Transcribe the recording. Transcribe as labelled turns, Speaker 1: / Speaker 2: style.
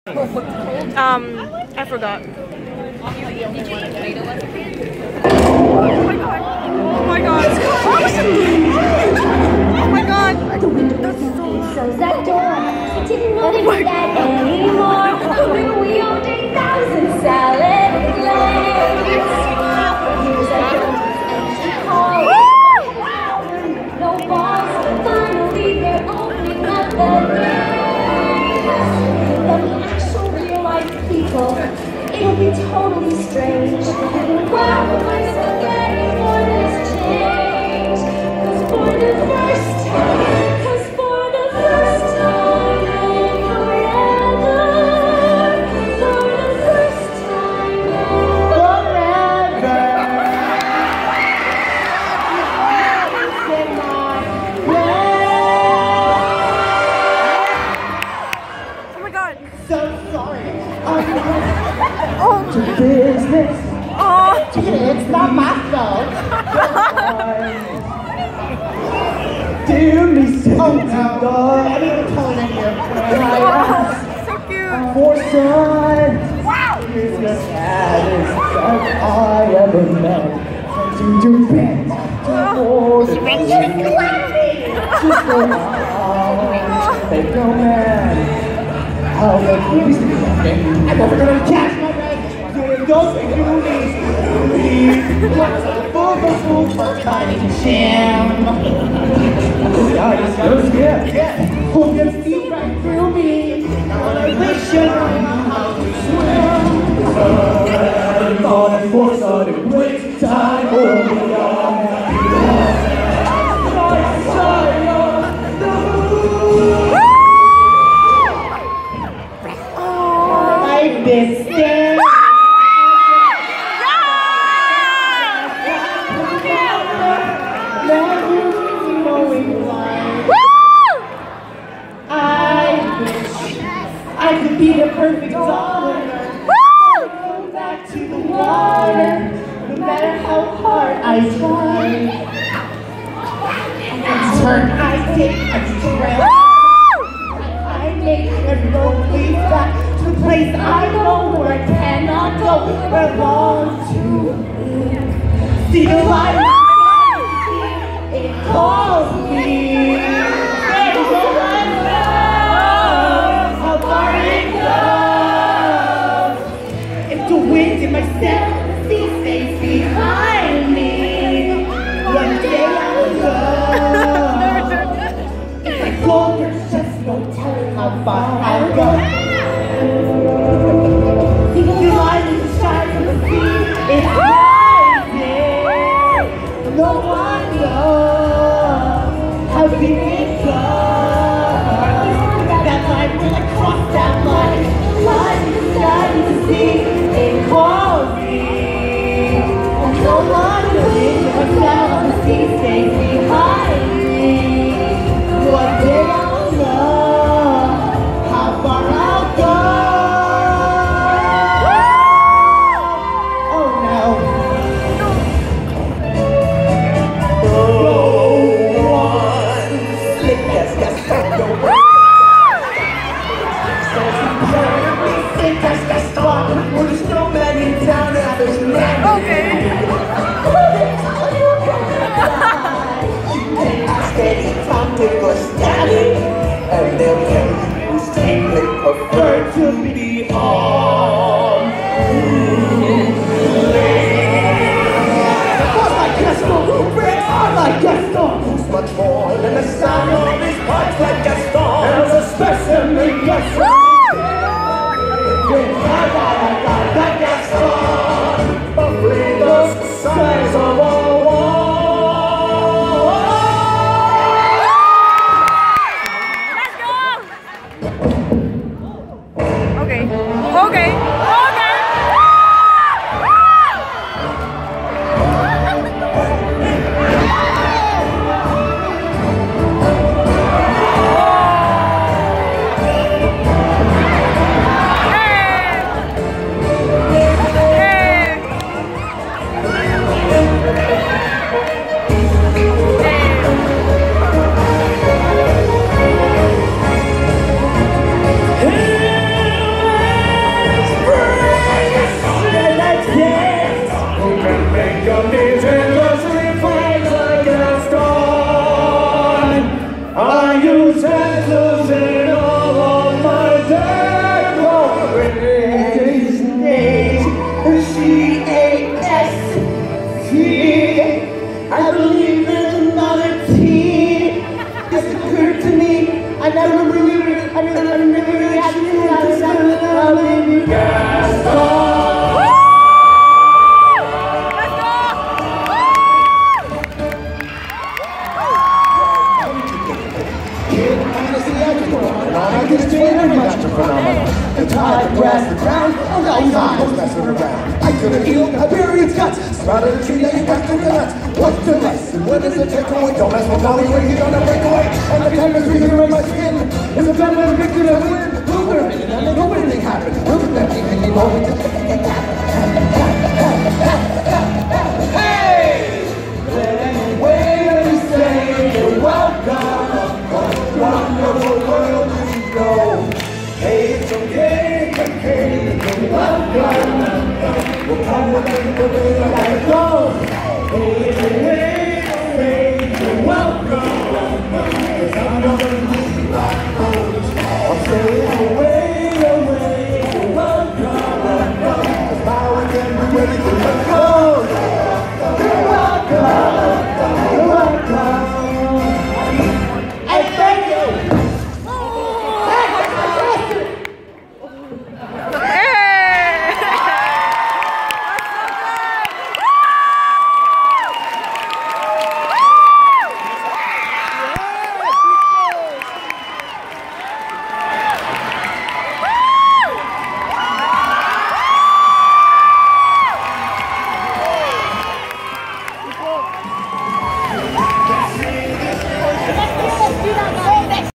Speaker 1: I forgot. Did you eat tomato as a kid? Oh my god. Oh my god. Oh my god. That's so
Speaker 2: Oh my god. Anymore. We owned 8,000 salad legs. Here's a no balls. Finally, they're opening up the gates. But the actual real life people, it'll be totally strange. Wow, I'm so ready for this change. 'Cause for the first time in forever, for the first time in forever.
Speaker 1: Oh my god.
Speaker 3: So sorry.
Speaker 1: Oh.
Speaker 3: To business.
Speaker 1: Oh.
Speaker 3: It's not my fault. Do me so. Oh no. I need to pull it in here.
Speaker 1: So cute.
Speaker 3: Foresight. Wow. It's the saddest that I ever met. To do bend. To hold it. Just go on. They go mad. How the police do something. I'm never gonna catch my breath. Doing those goonies. What's a fool for tiny sham? This goes yeah. Who can see right through me? Now I wish you know how to swim. I'm on for such a great time. Oh, this day. I wish I could be the perfect daughter. Go back to the water, no matter how hard I try. Turn I take a trail. I make everyone lead back to the place I know where I cannot go, where I want to live. See the light, it calls me. There's no one knows how far it goes. If the wind in my sail, the sea stays behind me, one day I'll go. If I go, there's just no telling how far I'll go. The light is shining from the sea, it's rising. No one knows how deep it goes. That line when I cross that line, light is shining to see, it calls me. And no one knows if myself on the sea stays behind me. One day I'll know how far I'll go. Oh no. Slick as Gaston. Slick as Gaston. We're the snowman in town and there's never.
Speaker 1: Okay.
Speaker 3: You can ask any time to go standing, and they'll tell you whose team they prefer to be on. Who's like Gaston? Who breaks on like Gaston? Who's much more than the sound of his parts like Gaston? There's a specimen Gaston. Like Gaston, a flavor size of a wall.
Speaker 1: Okay. Okay. Okay.
Speaker 3: hide the grass, the ground. Oh no, I was messing around. I could have healed Iberian's guts. Sprouted a tree that you got through the nuts. What's the lesson? What is the takeaway? Don't mess with Coby when he's gonna break away. And the time is breathing in my skin. It's a battle of victory that win. Look at it, and know anything happened. Look at that thing, and you know it. Hey! Let any way we say you're welcome. What a wonderful world we go. Hey, it's okay, you're welcome. We'll come with the way I gotta go. Hey, it's okay, you're welcome. 'Cause I'm gonna leave my home. I'll stay away.